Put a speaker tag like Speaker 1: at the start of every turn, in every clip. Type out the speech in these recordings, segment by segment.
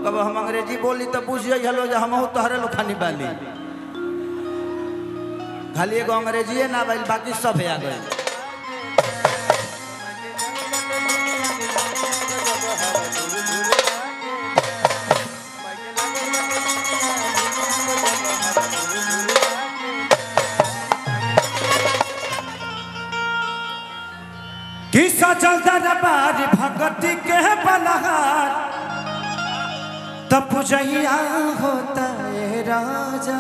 Speaker 1: कब हम अंग्रेजी बोली तो पूछ हलो जो हम तोहरे लो खानी बाली खाली एगो अंग्रेजी ना बाइल बाकी सब आ गए।
Speaker 2: किसा चलता दरबार भगती के बलहार तब पूजैया होता है राजा।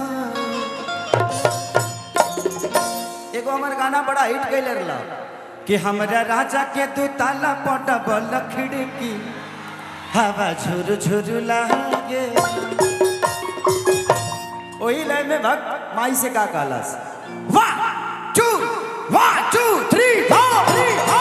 Speaker 1: एगो हमार गाना बड़ा हिट कैले रहला
Speaker 2: कि हमरा राजा के दू ताला पटबल खिड़की हवा झुर झुर लागे।
Speaker 1: वही लाइन में भक्त माई से का कहलस
Speaker 2: 1 2 3 4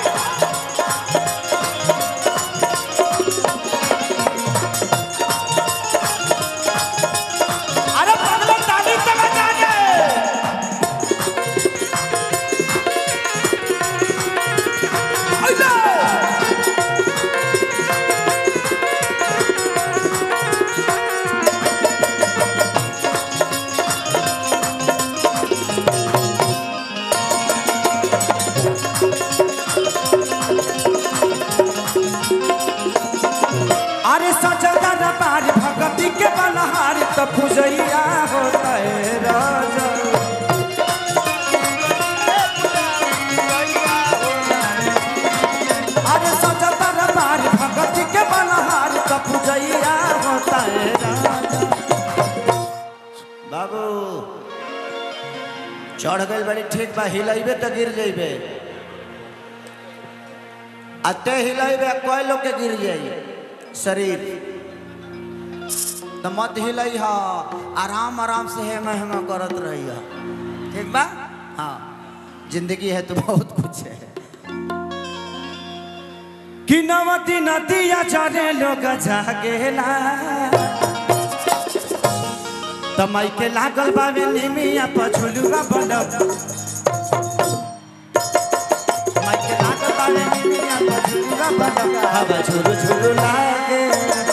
Speaker 2: भगती के बलहार तो पूजैया होता है राजा। अरे सजा दरबार भगती के बलहार तो पूजैया होता है राजा।
Speaker 1: बाबू चढ़ गई बड़ी ठीक बा हिलाइबे तो गिर जाइबे अते हिलाइबे कोई लोग के गिर जाई शरीर तो मत हिलाई हा आराम आराम से हेमा हेमा करत रही हा ठीक बा। हाँ जिंदगी है तो बहुत कुछ है
Speaker 2: कि नवती नदिया चले लोग जागेला तमई के लागल बावे निमिया पछुलुआ बनब
Speaker 1: तमई के लागल बावे निमिया पछुलुआ बनब हवा झुरु झुरु लागे।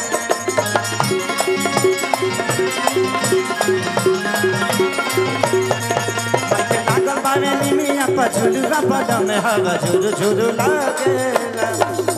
Speaker 2: पछुलुआ बड़ा में हवा झुरु झुरु लागेला।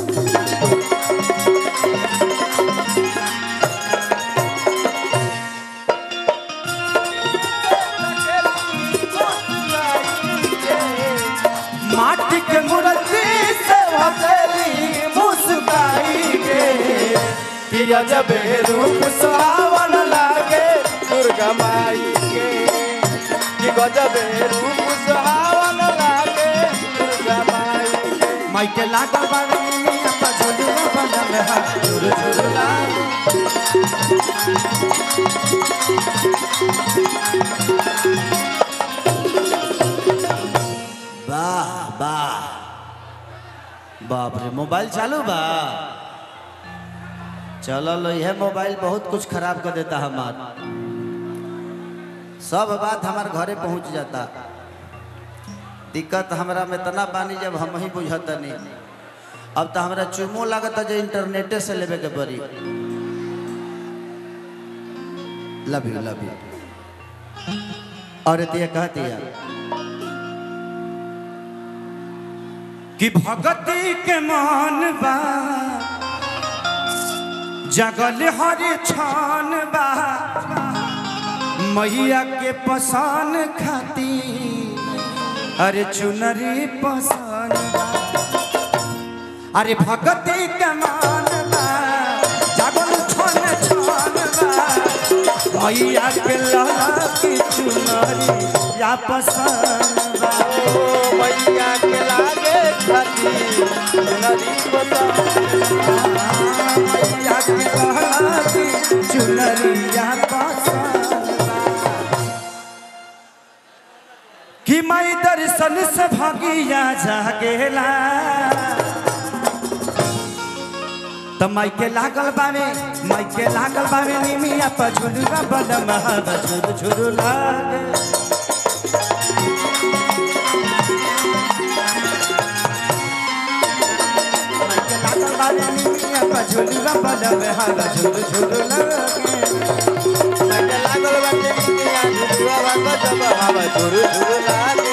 Speaker 2: माटी के मूर्ति से हथेली मुस्काई के पिया जब रूप सुहावन लागे दुर्गा माई के कि गजब रूप सुहावन लागे दुर्गा माई के। माई के लागल बावे निमिया पछुलुआ बड़ा में हवा झुरु झुरु लागे।
Speaker 1: वाह वाह बाप रे मोबाइल चालू बा चलो लो यह मोबाइल बहुत कुछ खराब कर देता हमार सब बात हमार घरे पहुंच जाता। दिक्कत हमरा में तना बानी जब हम ही बुझता नहीं अब तो हमरा चुमो लागता जो इंटरनेटे से लेवे के बड़ी। लव यू और ये कहती है
Speaker 2: कि भगती के मान बा जगल हरे छान बा मैया के पसान खाती अरे चुनरी पसान बा। अरे भगती के मान बा जगल छान बा मैया के लाला की चुनरी या पसान बा।
Speaker 1: मैया के लागे खाती चुनरी
Speaker 2: मैया के लाला की चुनरी या पसान कि माई दर्शन से भागिया जागेला तो माई के लागल बावे निमिया पछुलुआ बड़ा में हवा झुरु झुरु लागे। माई के लागल बावे निमिया
Speaker 1: निमिया पछुलवा बलम हवा झुरु झुरु लागे
Speaker 2: लागल बाटे निमिया झुलुआ गजब हवा झुरु झुरु लागे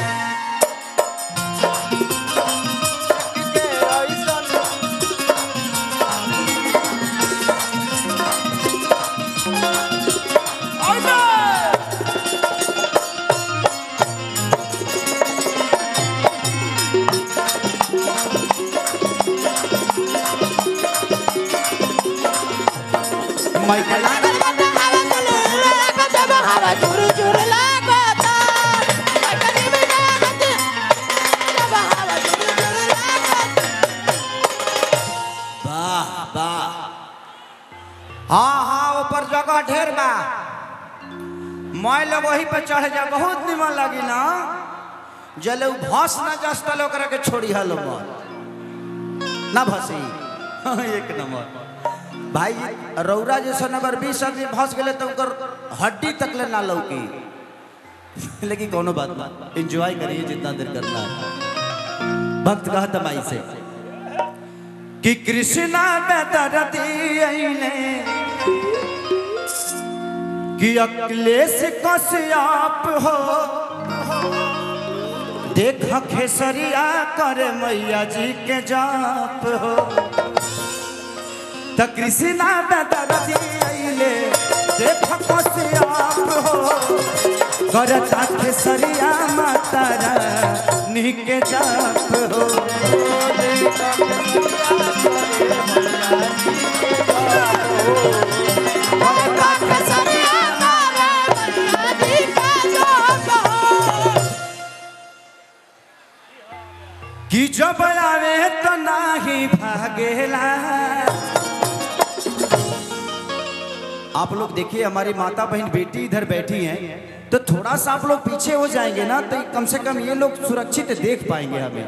Speaker 1: माइकल
Speaker 3: लागल बाटे हवा चले गजब हवा झुरु झुरु लागता माइकल निमिया गजब हवा झुरु झुरु लागता
Speaker 1: वाह वाह हाँ हाँ ऊपर जगह ढेर बा मैं लोग वही पे चढ़ जा बहुत निमन लगी ना जले भस ना जस्ता लोग के छोड़ी हलो मत ना भसी एक नंबर भाई रौरा जैसा अगर 20 आदमी भस गए तो उनकर हड्डी तक ले ना लौकी लेकिन कोनो बात ना एंजॉय करिए जितना देर करना है भक्त कहता माई से कि कृष्णा बेदरती आईने कि अखिलेश कश्यप हो देख खेसरिया करे मैया जी के जाप हो त कृष्णा बेदरती आईले देख कश्यप हो करता खेसरिया माता रानी के जाप हो कि जब आवे तो नाही भागेला। आप लोग देखिए हमारी माता बहन बेटी इधर बैठी हैं तो थोड़ा सा आप लोग पीछे हो जाएंगे ना तो कम से कम ये लोग सुरक्षित देख पाएंगे हमें।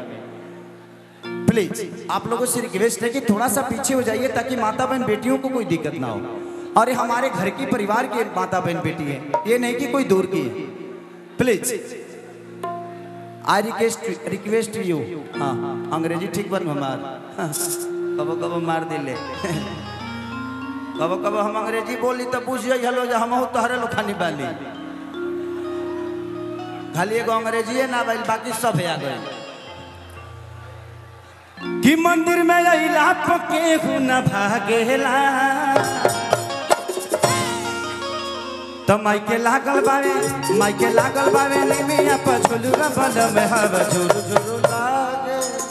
Speaker 1: प्लीज आप लोगों से रिक्वेस्ट है कि थोड़ा सा पीछे हो जाइए ताकि माता बहन बेटियों को कोई दिक्कत ना हो। और ये हमारे घर की परिवार की माता बहन बेटी है, ये नहीं कि कोई दूर की है। Please I request you. हाँ अंग्रेजी ठीक बन हमार कबो कबो मार दिले कबो कबो हम अंग्रेजी बोली तो बुझ हलो जो हम तोहरे लोखानी बाली खाली एगो अंग्रेजी ना बाइल बाकी सब आ गए कि मंदिर में अइला पके न भागेला तो माइके लागल बावे निमिया पछुलुआ बल में हवा झुरु झुरु लागे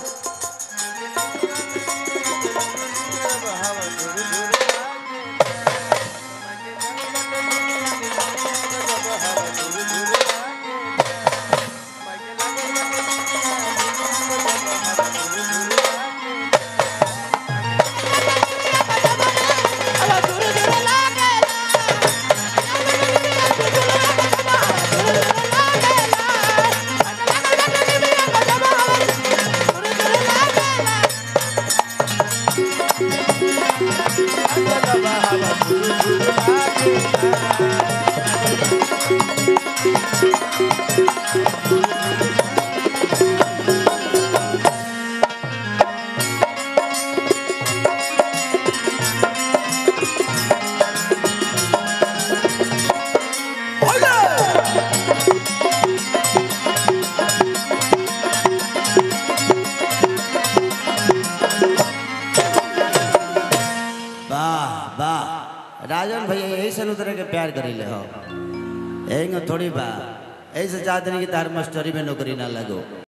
Speaker 1: राजन भैया यही से तरह के प्यार करी ले हो थोड़ी बा ऐसे चाहते नहीं कि तार मास्टरी में नौकरी ना लगो।